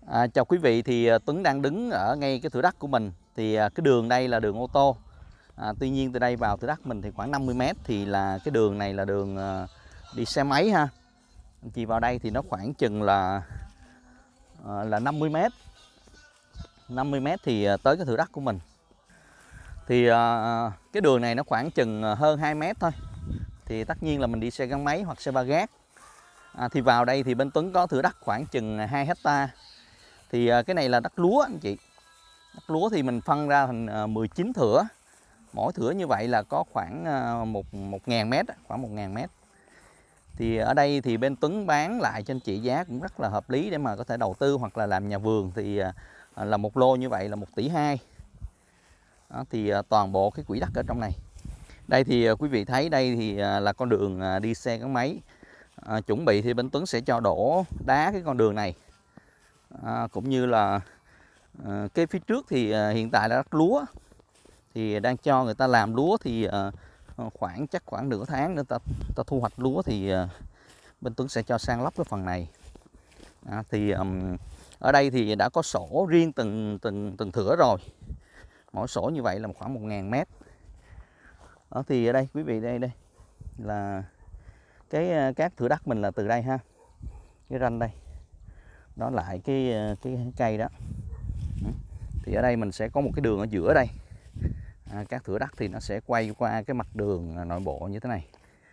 Chào quý vị, thì Tuấn đang đứng ở ngay cái thửa đất của mình. Thì cái đường đây là đường ô tô. Tuy nhiên từ đây vào thửa đất mình thì khoảng 50 m, thì là cái đường này là đường đi xe máy ha. Anh chị vào đây thì nó khoảng chừng là 50 m. 50 m thì tới cái thửa đất của mình. Thì cái đường này nó khoảng chừng hơn 2 m thôi. Thì tất nhiên là mình đi xe gắn máy hoặc xe ba gác. Thì vào đây thì bên Tuấn có thửa đất khoảng chừng 2 hecta. Thì cái này là đất lúa anh chị. Đất lúa thì mình phân ra thành 19 thửa. Mỗi thửa như vậy là có khoảng 1.000 m, khoảng 1.000 m. Thì ở đây thì bên Tuấn bán lại cho anh chị giá cũng rất là hợp lý để mà có thể đầu tư hoặc là làm nhà vườn. Thì là một lô như vậy là 1,2 tỷ. Đó, thì toàn bộ cái quỹ đất ở trong này. Đây thì quý vị thấy đây thì là con đường đi xe gắn máy. Chuẩn bị thì bên Tuấn sẽ cho đổ đá cái con đường này. Cũng như là cái phía trước thì hiện tại là đất lúa, thì đang cho người ta làm lúa. Thì chắc khoảng nửa tháng nữa ta thu hoạch lúa thì bên Tuấn sẽ cho san lấp cái phần này. Thì ở đây thì đã có sổ riêng từng thửa rồi. Mỗi sổ như vậy là khoảng 1.000 m. Đó, thì ở đây quý vị đây là các thửa đất mình là từ đây ha, cái ranh đây đó lại cái cây đó. Thì ở đây mình sẽ có một cái đường ở giữa đây. Các thửa đất thì nó sẽ quay qua cái mặt đường nội bộ như thế này.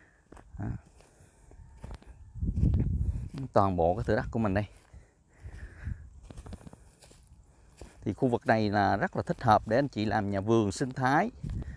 Toàn bộ cái thửa đất của mình đây. Thì khu vực này là rất là thích hợp để anh chị làm nhà vườn sinh thái,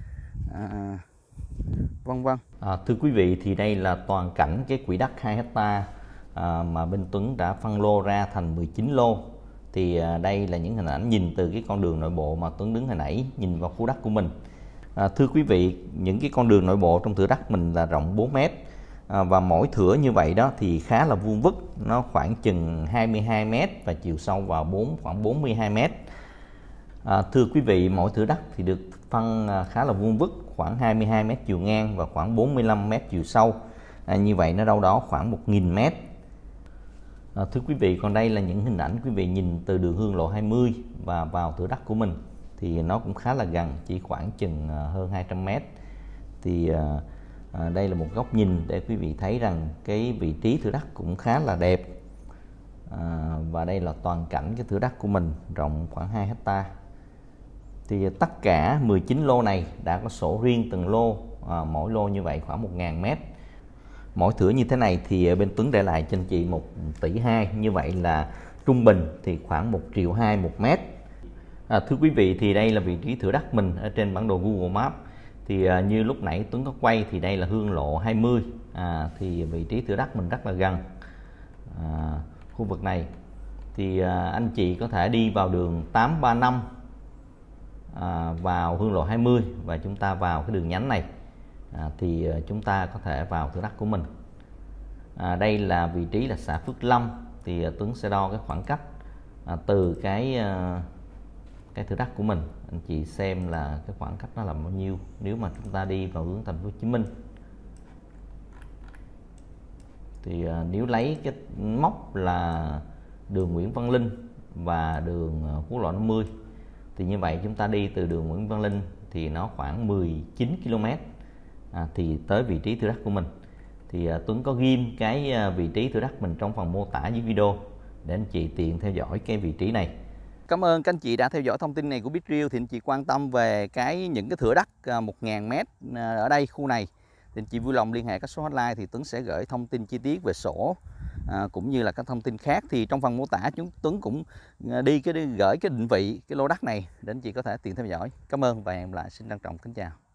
vân vân. Thưa quý vị, thì đây là toàn cảnh cái quỹ đất 2 hecta mà bên Tuấn đã phân lô ra thành 19 lô. Thì đây là những hình ảnh nhìn từ cái con đường nội bộ mà Tuấn đứng hồi nãy, nhìn vào khu đất của mình. Thưa quý vị, những cái con đường nội bộ trong thửa đất mình là rộng 4 m. Và mỗi thửa như vậy đó thì khá là vuông vức, nó khoảng chừng 22 m và chiều sâu vào khoảng 42 m. Thưa quý vị, mỗi thửa đất thì được phân khá là vuông vức, khoảng 22 m chiều ngang và khoảng 45 m chiều sâu. Như vậy nó đâu đó khoảng 1.000 m. Thưa quý vị, còn đây là những hình ảnh quý vị nhìn từ đường Hương Lộ 20 và vào thửa đất của mình. Thì nó cũng khá là gần, chỉ khoảng chừng hơn 200 m. Thì đây là một góc nhìn để quý vị thấy rằng cái vị trí thửa đất cũng khá là đẹp. Và đây là toàn cảnh cái thửa đất của mình, rộng khoảng 2 hecta. Thì tất cả 19 lô này đã có sổ riêng từng lô, mỗi lô như vậy khoảng 1.000 m. Mỗi thửa như thế này thì bên Tuấn để lại cho anh chị 1,2 tỷ. Như vậy là trung bình thì khoảng 1,2 triệu một mét. Thưa quý vị, thì đây là vị trí thửa đất mình ở trên bản đồ Google Maps. Thì như lúc nãy Tuấn có quay thì đây là Hương Lộ 20. Thì vị trí thửa đất mình rất là gần khu vực này. Thì anh chị có thể đi vào đường 835 vào Hương Lộ 20 và chúng ta vào cái đường nhánh này. Thì chúng ta có thể vào thửa đất của mình. Đây là vị trí là xã Phước Lâm. Thì Tuấn sẽ đo cái khoảng cách từ cái thửa đất của mình. Anh chị xem là cái khoảng cách nó là bao nhiêu nếu mà chúng ta đi vào hướng thành phố Hồ Chí Minh. Thì nếu lấy cái mốc là đường Nguyễn Văn Linh và đường quốc lộ 50 thì như vậy chúng ta đi từ đường Nguyễn Văn Linh thì nó khoảng 19 km thì tới vị trí thửa đất của mình. Thì Tuấn có ghim cái vị trí thửa đất mình trong phần mô tả dưới video để anh chị tiện theo dõi cái vị trí này. Cảm ơn các anh chị đã theo dõi thông tin này của BitReal. Thì anh chị quan tâm về những cái thửa đất 1.000 m ở đây, khu này, thì anh chị vui lòng liên hệ các số hotline thì Tuấn sẽ gửi thông tin chi tiết về sổ cũng như là các thông tin khác. Thì trong phần mô tả Tuấn cũng gửi cái định vị cái lô đất này để anh chị có thể tiện theo dõi. Cảm ơn và hẹn gặp lại, xin trân trọng kính chào.